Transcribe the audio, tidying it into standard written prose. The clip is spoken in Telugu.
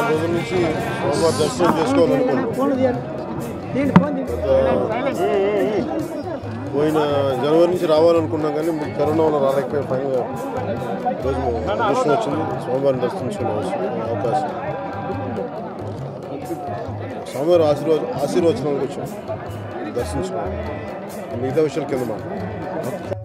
రోజుల నుంచి సోమవారం దర్శనం చేసుకోవాలనుకున్నాం. పోయిన జనవరి నుంచి రావాలనుకున్నాం కానీ కరోనా వల్ల రాలేకపోయే ఫైనల్గా ఈరోజు దర్శనం వచ్చింది. సోమవారం దర్శించుకునే అవకాశం, సోమవారం ఆశీర్వచనానికి వచ్చాం దర్శించుకున్నాం. మిగతా విషయాలు కింద మాట.